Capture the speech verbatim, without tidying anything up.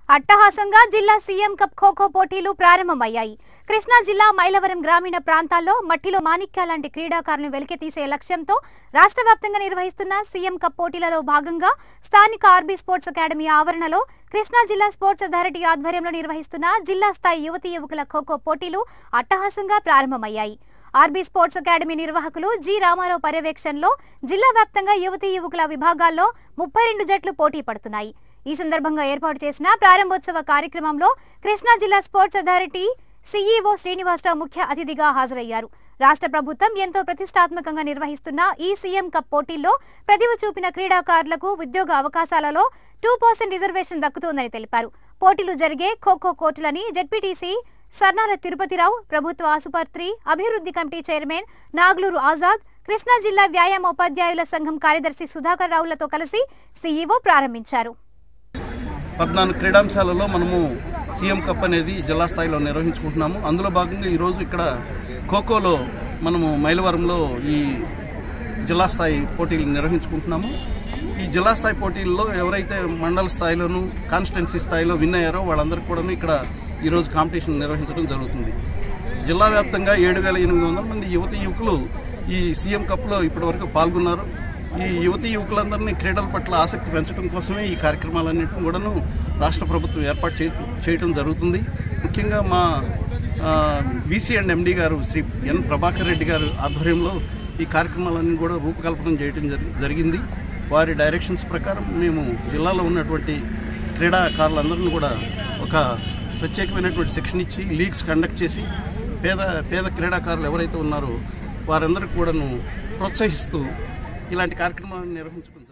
అట్టహాసంగా జిల్లా CM cup kho kho పోటీలు ప్రారంభమయ్యాయి. కృష్ణా జిల్లా మైలవరం గ్రామీణ ప్రాంతాల్లో మట్టిలో మాణిక్య లాంటి క్రీడాకారులను వెలికితీసే లక్ష్యంతో రాష్ట్ర వ్యాప్తంగా నిర్వహిస్తున్న సీఎం కప్ పోటీలలో భాగంగా స్థానిక ఆర్బీ స్పోర్ట్స్ అకాడమీ ఆవరణలో కృష్ణా జిల్లా స్పోర్ట్స్ అథారిటీ ఆధ్వర్యంలో నిర్వహిస్తున్న జిల్లా స్థాయి యువతీ యువకుల ఖోఖో పోటీలు అట్టహాసంగా ప్రారంభమయ్యాయి. ఆర్బీ స్పోర్ట్స్ అకాడమీ నిర్వాహకులు జి రామారావు పర్యవేక్షణలో జిల్లా వ్యాప్తంగా యువతీ యువకుల విభాగాల్లో ముప్పై రెండు జట్లు పోటీ పడుతున్నాయి. ఈ సందర్భంగా ఏర్పాటు చేసిన ప్రారంభోత్సవ కార్యక్రమంలో కృష్ణా జిల్లా స్పోర్ట్స్ అథారిటీ సీఈఓ శ్రీనివాసరావు ముఖ్య అతిథిగా హాజరయ్యారు. రాష్ట్ర ప్రభుత్వం ఎంతో ప్రతిష్టాత్మకంగా నిర్వహిస్తున్న ఈ సీఎం కప్ పోటీల్లో ప్రతిభ చూపిన క్రీడాకారులకు ఉద్యోగ అవకాశాలలో టూ పర్సెంట్ రిజర్వేషన్ దక్కుతోందని తెలిపారు. పోటీలు జరిగే ఖోఖో కోర్టులని జెడ్పీటీసీ సర్నాల తిరుపతిరావు, ప్రభుత్వ ఆసుపత్రి అభివృద్ధి కమిటీ చైర్మన్ నాగ్లూరు ఆజాద్, కృష్ణా జిల్లా వ్యాయామ ఉపాధ్యాయుల సంఘం కార్యదర్శి సుధాకర్ రావులతో కలిసి సీఈఓ ప్రారంభించారు. పద్నాలుగు క్రీడాంశాలలో మనము సీఎం కప్ అనేది జిల్లా స్థాయిలో నిర్వహించుకుంటున్నాము. అందులో భాగంగా ఈరోజు ఇక్కడ ఖోఖోలో మనము మైలవరంలో ఈ జిల్లా స్థాయి పోటీలు నిర్వహించుకుంటున్నాము. ఈ జిల్లా స్థాయి పోటీల్లో ఎవరైతే మండల స్థాయిలోను కాన్స్టిట్యున్సీ స్థాయిలో విన్ అయ్యారో వాళ్ళందరికీ కూడా ఇక్కడ ఈరోజు కాంపిటీషన్ నిర్వహించడం జరుగుతుంది. జిల్లా వ్యాప్తంగా ఏడు వేల ఎనిమిది వందల మంది యువతీ యువకులు ఈ సీఎం కప్లో ఇప్పటివరకు పాల్గొన్నారు. ఈ యువతీ యువకులందరినీ క్రీడల పట్ల ఆసక్తి పెంచడం కోసమే ఈ కార్యక్రమాలన్నింటినీ కూడాను రాష్ట్ర ప్రభుత్వం ఏర్పాటు చేయటం జరుగుతుంది. ముఖ్యంగా మా వీసీ అండ్ ఎండీ గారు శ్రీ ఎన్ ప్రభాకర్ రెడ్డి గారు ఆధ్వర్యంలో ఈ కార్యక్రమాలన్నీ కూడా రూపకల్పన చేయడం జరిగింది. వారి డైరెక్షన్స్ ప్రకారం మేము జిల్లాలో ఉన్నటువంటి క్రీడాకారులందరినీ కూడా ఒక ప్రత్యేకమైనటువంటి శిక్షణ ఇచ్చి లీగ్స్ కండక్ట్ చేసి పేద పేద క్రీడాకారులు ఎవరైతే ఉన్నారో వారందరికీ కూడాను ప్రోత్సహిస్తూ ఇలాంటి కార్యక్రమాలను నిర్వహించుకుంటాం.